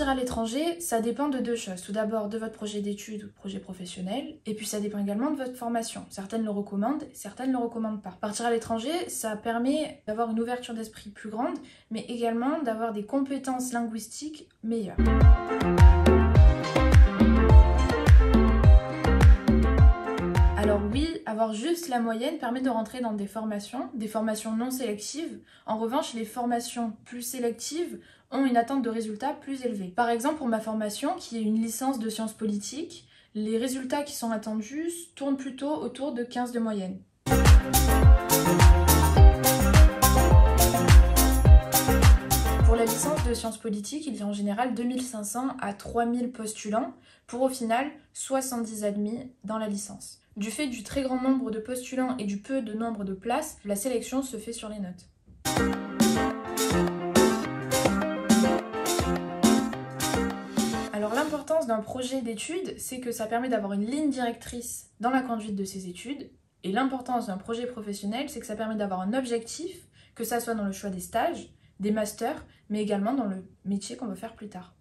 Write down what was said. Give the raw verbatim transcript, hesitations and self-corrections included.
Partir à l'étranger, ça dépend de deux choses. Tout d'abord de votre projet d'études ou de projet professionnel, et puis ça dépend également de votre formation. Certaines le recommandent, certaines ne le recommandent pas. Partir à l'étranger, ça permet d'avoir une ouverture d'esprit plus grande, mais également d'avoir des compétences linguistiques meilleures. Alors oui, avoir juste la moyenne permet de rentrer dans des formations, des formations non sélectives. En revanche, les formations plus sélectives ont une attente de résultats plus élevée. Par exemple, pour ma formation, qui est une licence de sciences politiques, les résultats qui sont attendus tournent plutôt autour de quinze de moyenne. Pour la licence de sciences politiques, il y a en général deux mille cinq cents à trois mille postulants, pour au final soixante-dix admis dans la licence. Du fait du très grand nombre de postulants et du peu de nombre de places, la sélection se fait sur les notes. Alors l'importance d'un projet d'études, c'est que ça permet d'avoir une ligne directrice dans la conduite de ses études. Et l'importance d'un projet professionnel, c'est que ça permet d'avoir un objectif, que ça soit dans le choix des stages, des masters, mais également dans le métier qu'on veut faire plus tard.